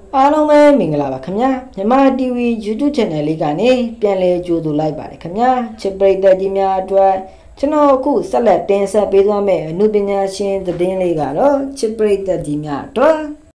အားလုံးပဲမင်္ဂလာပါခင်ဗျာမြန်မာ TV YouTube Channel လေးကနေပြန်လည်ကြိုဆိုလိုက်ပါတယ်ခင်ဗျာချစ်ပရိသတ်ကြီးများအတွက်ကျွန်တော်အခုဆက်လက်တင်ဆက်ပေးသွားမယ့်အမှုပညာရှင်သတင်းလေးကတော့ချစ်ပရိသတ်ကြီးများအတွက်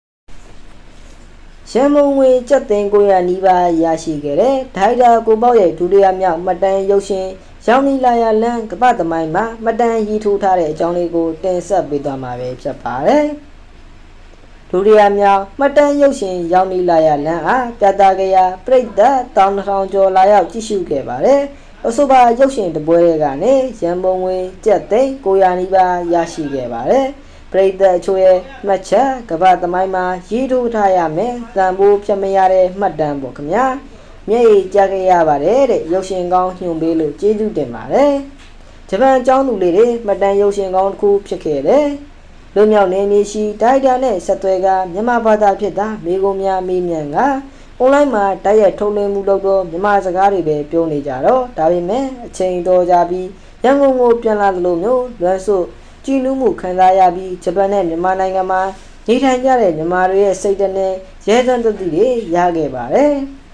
ရန်ကုန်ဝင်ကျပ်သိန်း900နီးပါးရရှိခဲ့တဲ့ဒိုင်တာကိုပေါက်ရဲ့ဒုတိယမြောက်မှတ်တမ်းရုပ်ရှင်ရောင်နီလာရလန်းကပ္ပသမိုင်းမှာမှတ်တမ်းရေးထိုးထားတဲ့အကြောင်းလေးကိုတင်ဆက်ပေးသွားမှာပဲဖြစ်ပါတယ်ဒုတိယမြောက်မှတ်တမ်းရုပ်ရှင်ရောင်နီလာရလန်းအားပြသခဲ့ရာပရိသတ်1200ကျော်လာရောက်ကြည့်ရှုခဲ့ပါတယ်အဆိုပါရုပ်ရှင်တပွဲတွေကနေရန်ပုံငွေကျပ်သိန်း900နီးပါးရရှိခဲ့ပါတယ်ပရိသတ်အချို့ရဲ့မှတ်ချက်ကပ္ပသမိုင်းမှာရေးထိုးထားရမယ်တန်ဖိုးဖြတ်မရတဲ့မှတ်တမ်းပေါ့ခင်ဗျာမျက်ရည်ကျခဲ့ရပါတယ်တဲ့ရုပ်ရှင်ကောင်းညွှန်ပေးလို့ကျေးဇူးတင်ပါတယ်ဂျပန်အကြောင်းသူလေးတွေမှတ်တမ်းရုပ်ရှင်ကောင်းတစ်ခုဖြစ်ခဲ့တယ်လူမြောက်နေမြေရှိဒိုင်တာနဲ့ဆက်သွဲကမြန်မာဘာသာဖြစ်တာမိကုံများမေးမြန်းကအွန်လိုင်းမှာတိုက်ရိုက်ထုတ်လွှင့်မှုလုပ်တော့မြန်မာစကားတွေပဲပြောနေကြတော့ဒါပေမဲ့အချိန်တော်ကြပြီးရန်ကုန်ကိုပြန်လာသလိုမျိုးလွမ်းစို့ကြည်နူးမှုခံစားရပြီးဂျပန်နဲ့မြန်မာနိုင်ငံမှာနေထိုင်ကြတဲ့မြန်မာတွေရဲ့စိတ်ဓာတ်နဲ့ရဲစွမ်းသတ္တိတွေရခဲ့ပါတယ်